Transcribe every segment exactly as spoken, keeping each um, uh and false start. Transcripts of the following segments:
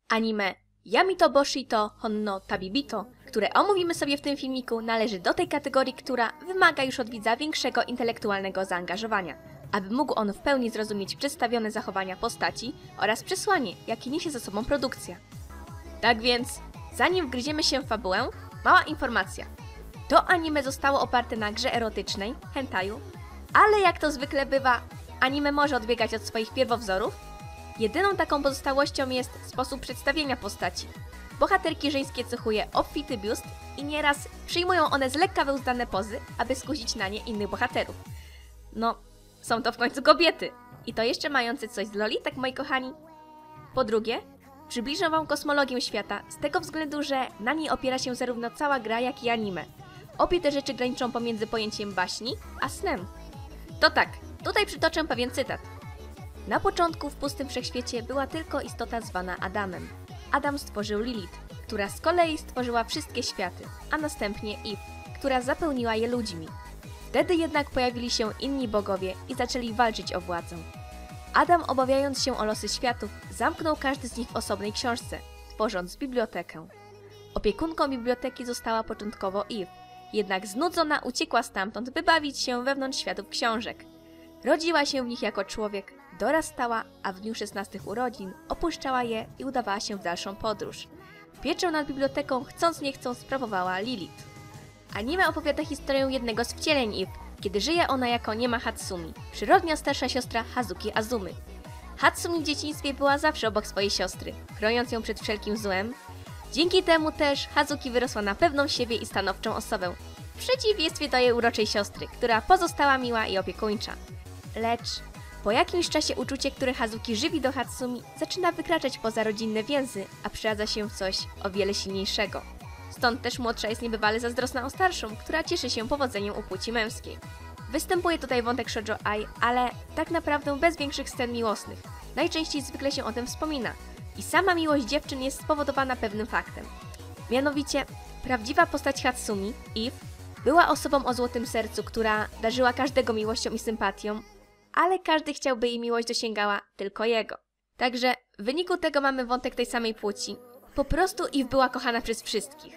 Anime Yamito Boshi-to Honno Tabibito, które omówimy sobie w tym filmiku, należy do tej kategorii, która wymaga już od widza większego intelektualnego zaangażowania, aby mógł on w pełni zrozumieć przedstawione zachowania postaci oraz przesłanie, jakie niesie za sobą produkcja. Tak więc, zanim wgryziemy się w fabułę, mała informacja. To anime zostało oparte na grze erotycznej, hentaju, ale jak to zwykle bywa, anime może odbiegać od swoich pierwowzorów. Jedyną taką pozostałością jest sposób przedstawienia postaci. Bohaterki żeńskie cechuje obfity biust i nieraz przyjmują one z lekka wyuzdane pozy, aby skusić na nie innych bohaterów. No, są to w końcu kobiety. I to jeszcze mające coś z lolitek, moi kochani. Po drugie, przybliżę wam kosmologię świata z tego względu, że na niej opiera się zarówno cała gra, jak i anime. Obie te rzeczy graniczą pomiędzy pojęciem baśni a snem. To tak, tutaj przytoczę pewien cytat. Na początku w pustym wszechświecie była tylko istota zwana Adamem. Adam stworzył Lilith, która z kolei stworzyła wszystkie światy, a następnie Eve, która zapełniła je ludźmi. Wtedy jednak pojawili się inni bogowie i zaczęli walczyć o władzę. Adam, obawiając się o losy światów, zamknął każdy z nich w osobnej książce, tworząc bibliotekę. Opiekunką biblioteki została początkowo Eve, jednak znudzona uciekła stamtąd, by bawić się wewnątrz światów książek. Rodziła się w nich jako człowiek, dorastała, a w dniu szesnastych urodzin opuszczała je i udawała się w dalszą podróż. Pieczę nad biblioteką chcąc nie chcąc sprawowała Lilith. Anime opowiada historię jednego z wcieleń Eve, kiedy żyje ona jako niema Hatsumi, przyrodnia starsza siostra Hazuki Azumy. Hatsumi w dzieciństwie była zawsze obok swojej siostry, chroniąc ją przed wszelkim złem. Dzięki temu też Hazuki wyrosła na pewną siebie i stanowczą osobę, w przeciwieństwie do jej uroczej siostry, która pozostała miła i opiekuńcza. Lecz po jakimś czasie uczucie, które Hazuki żywi do Hatsumi, zaczyna wykraczać poza rodzinne więzy, a przeradza się w coś o wiele silniejszego. Stąd też młodsza jest niebywale zazdrosna o starszą, która cieszy się powodzeniem u płci męskiej. Występuje tutaj wątek shoujo ai, ale tak naprawdę bez większych scen miłosnych. Najczęściej zwykle się o tym wspomina. I sama miłość dziewczyn jest spowodowana pewnym faktem. Mianowicie, prawdziwa postać Hatsumi, Eve, była osobą o złotym sercu, która darzyła każdego miłością i sympatią, ale każdy chciałby jej miłość dosięgała tylko jego. Także w wyniku tego mamy wątek tej samej płci. Po prostu Eve była kochana przez wszystkich.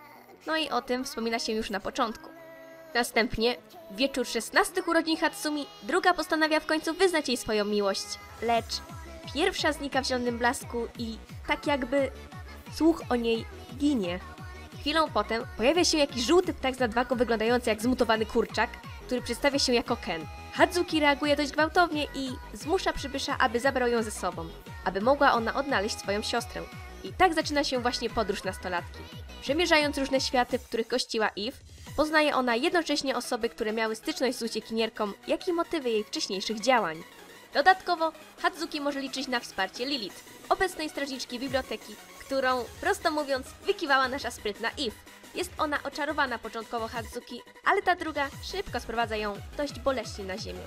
No i o tym wspomina się już na początku. Następnie, w wieczór szesnastych urodzin Hatsumi, druga postanawia w końcu wyznać jej swoją miłość. Lecz pierwsza znika w zielonym blasku i tak jakby słuch o niej ginie. Chwilą potem pojawia się jakiś żółty ptak z nadwagą wyglądający jak zmutowany kurczak, który przedstawia się jako Ken. Hazuki reaguje dość gwałtownie i zmusza przybysza, aby zabrał ją ze sobą, aby mogła ona odnaleźć swoją siostrę. I tak zaczyna się właśnie podróż nastolatki. Przemierzając różne światy, w których gościła Eve, poznaje ona jednocześnie osoby, które miały styczność z uciekinierką, jak i motywy jej wcześniejszych działań. Dodatkowo Hazuki może liczyć na wsparcie Lilith, obecnej strażniczki biblioteki, którą, prosto mówiąc, wykiwała nasza sprytna Eve. Jest ona oczarowana początkowo Hazuki, ale ta druga szybko sprowadza ją dość boleśnie na ziemię.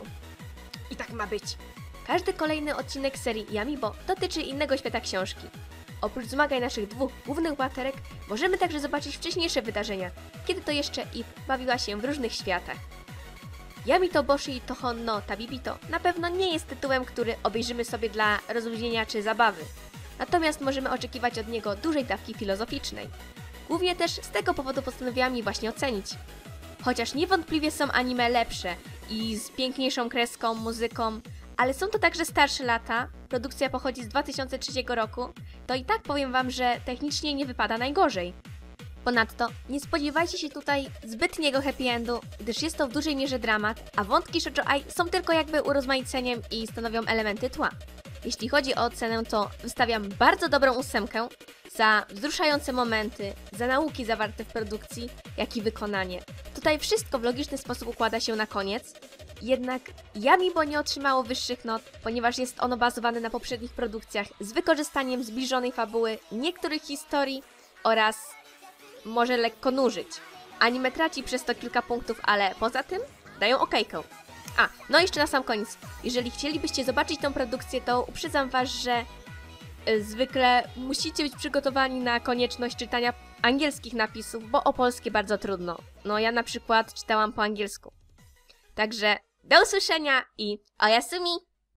I tak ma być. Każdy kolejny odcinek serii Yamibo dotyczy innego świata książki. Oprócz zmagań naszych dwóch głównych bohaterek, możemy także zobaczyć wcześniejsze wydarzenia, kiedy to jeszcze Eve bawiła się w różnych światach. Yamito Boshi-to Honno Tabibito na pewno nie jest tytułem, który obejrzymy sobie dla rozluźnienia czy zabawy. Natomiast możemy oczekiwać od niego dużej dawki filozoficznej. Głównie też z tego powodu postanowiłam je właśnie ocenić. Chociaż niewątpliwie są anime lepsze i z piękniejszą kreską, muzyką, ale są to także starsze lata, produkcja pochodzi z dwa tysiące trzeciego roku, to i tak powiem wam, że technicznie nie wypada najgorzej. Ponadto nie spodziewajcie się tutaj zbytniego happy endu, gdyż jest to w dużej mierze dramat, a wątki shoujo ai są tylko jakby urozmaiceniem i stanowią elementy tła. Jeśli chodzi o ocenę, to wystawiam bardzo dobrą ósemkę za wzruszające momenty, za nauki zawarte w produkcji, jak i wykonanie. Tutaj wszystko w logiczny sposób układa się na koniec, jednak Yamibo nie otrzymało wyższych not, ponieważ jest ono bazowane na poprzednich produkcjach z wykorzystaniem zbliżonej fabuły niektórych historii oraz może lekko nużyć. Anime traci przez to kilka punktów, ale poza tym dają okejkę. A, no i jeszcze na sam koniec. Jeżeli chcielibyście zobaczyć tą produkcję, to uprzedzam was, że y, zwykle musicie być przygotowani na konieczność czytania angielskich napisów, bo o polskie bardzo trudno. No ja na przykład czytałam po angielsku. Także do usłyszenia i oyasumi!